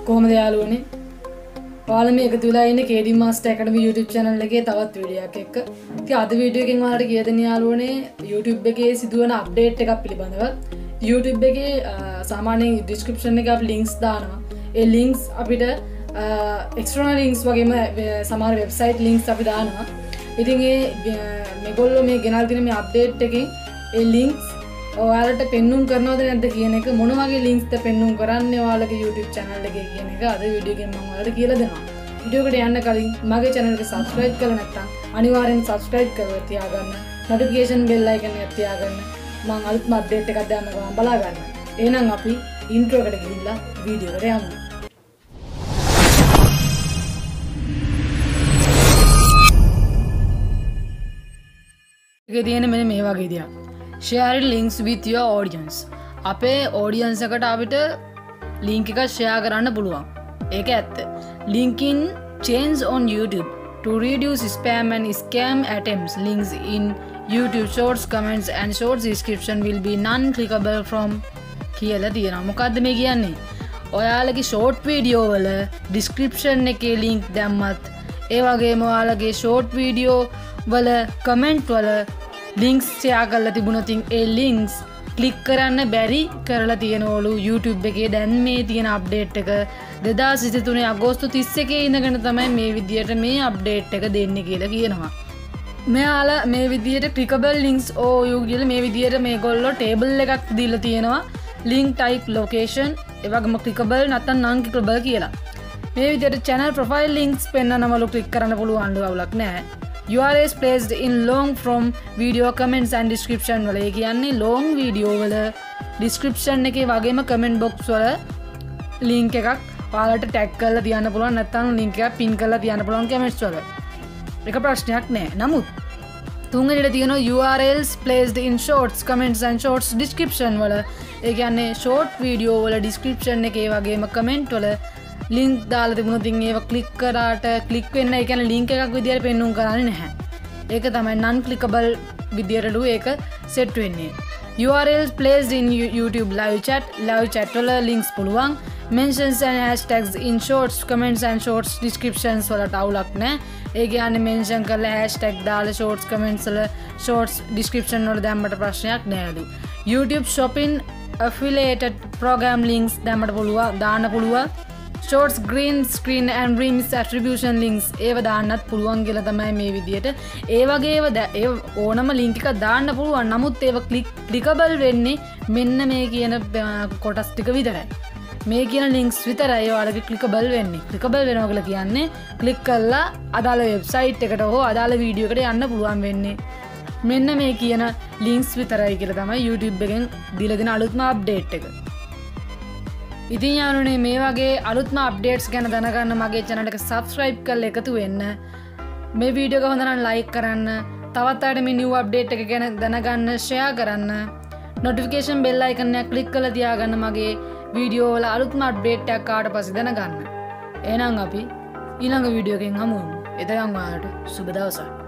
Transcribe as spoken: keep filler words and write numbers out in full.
කොහොමද යාළුවනේ? ඔයාලා මේ එකතු වෙලා ඉන්නේ K D Master Academy YouTube channel එකේ තවත් වීඩියෝ එකක් එක්ක. ඉතින් අද වීඩියෝ එකෙන් ඔයාලට කිය දෙන්න යාළුවනේ YouTube එකේ සිදුවන අප්ඩේට් එකක් පිළිබඳව. YouTube එකේ සාමාන්‍යයෙන් description එකේ අපි links දානවා. ඒ links අපිට external links වගේම සමහර website links අපි දානවා. ඉතින් ඒ මේගොල්ලෝ මේ ගෙනල්ලා තියෙන මේ අප්ඩේට් එකෙන් ඒ links ඔයාලට පෙන්නුම් කරනවද නැද්ද කියන එක මොන වගේ links ද පෙන්නුම් කරන්නේ ඔයාලගේ YouTube channel එකේ කියන එක අද වීඩියෝ එකෙන් මම ඔයාලට කියලා දෙනවා. වීඩියෝ එකට යන්න කලින් මගේ channel එක subscribe කරලා නැත්නම් අනිවාර්යෙන් subscribe කරලා තියාගන්න. notification bell icon එක තියාගන්න. මම අලුත්ම update එකක් දාන්න ගමන් බලා ගන්න. එහෙනම් අපි intro එකට ගිහිල්ලා වීඩියෝ එකට යමු. එකේ තියෙන මෙන්න මේ වගේ දෙයක්. Share links with your audience. අපේ audience එකට අපිට link එකක් share කරන්න පුළුවන්. ඒක ඇත්ත. Linking change on YouTube to reduce spam and scam attempts. Links in YouTube shorts, comments and shorts description will be non-clickable from කියලා තියෙනවා. මොකද්ද මේ කියන්නේ? ඔයාලගේ short video වල description එකේ link දැම්මත් ඒ වගේම ඔයාලගේ short video වල comment වල links share කරලා තිබුණොත් ඒ links click කරන්න බැරි කරලා තියෙනවලු YouTube එකේ දැන් මේ තියෙන update එක දෙදාස් විසිතුන අගෝස්තු තිස් එකේ ඉඳගෙන තමයි මේ විදියට මේ update එක දෙන්නේ කියලා කියනවා. මෙයාලා මේ විදියට clickable links ඕ කියලා මේ විදියට මේගොල්ලෝ table එකක් දීලා තියෙනවා link type location ඒ වගේම clickable නැත්නම් non clickable කියලා. මේ විදියට channel profile links පෙන්නනවලු click කරන්න පුළුවන් ලවුලක් නැහැ. U R Ls placed in long from video comments and description වල ඒ කියන්නේ long video වල description එකේ වගේම comment box වල link එකක් ඔයාලට tag කරලා තියන්න පුළුවන් නැත්නම් link එකක් pin කරලා තියන්න පුළුවන් comments වල. ඒක ප්‍රශ්නයක් නෑ. නමුත් තුන්වෙනිට තියෙනවා U R Ls placed in shorts comments and shorts description වල ඒ කියන්නේ short video වල description එකේ වගේම comment වල link දාලා තිබුණොත් ඉතින් ඒව click කරාට click වෙන්න ඒ කියන්නේ link එකක් විදියට පෙන්නුම් කරන්නේ නැහැ. ඒක තමයි non clickable විදියටලු ඒක set වෙන්නේ. U R Ls placed in YouTube live chat live chat වල links පුළුවන්. mentions and hashtags in shorts comments and shorts descriptions වලට අවුලක් නැහැ. ඒ කියන්නේ mention කරලා hashtag දාලා shorts comments වල shorts description වල දැම්මට ප්‍රශ්නයක් නැහැලු. YouTube shopping affiliated program links දැම්මට පුළුවන් දාන්න පුළුවන්. shorts green screen and remix attribution links ඒව දාන්නත් පුළුවන් කියලා තමයි මේ විදියට. ඒ වගේ ඒව ඕනම link එකක් දාන්න පුළුවන්. නමුත් ඒව click clickable වෙන්නේ මෙන්න මේ කියන කොටස් ටික විතරයි. මේ කියන links විතරයි ඔයාලගේ clickable වෙන්නේ. clickable වෙනවා කියලා කියන්නේ click කරලා අදාළ website එකට හෝ අදාළ වීඩියෝ එකට යන්න පුළුවන් වෙන්නේ. මෙන්න මේ කියන links විතරයි කියලා තමයි YouTube එකෙන් දීලා දෙන අලුත්ම update එක. ඉතින් යාළුවනේ මේ වගේ අලුත්ම අප්ඩේට්ස් ගැන දැනගන්න මගේ channel එක subscribe කරලා එකතු වෙන්න. මේ වීඩියෝ එක හොඳ නම් like කරන්න. තවත් අයට මේ new update එක ගැන දැනගන්න share කරන්න. notification bell icon එක click කරලා තියාගන්න මගේ වීඩියෝ වල අලුත්ම අප්ඩේට් එකක් ආවට පස්සේ දැනගන්න. එහෙනම් අපි ඊළඟ වීඩියෝ එකෙන් හමු වෙමු. එතකන් ඔයාලට සුබ දවසක්.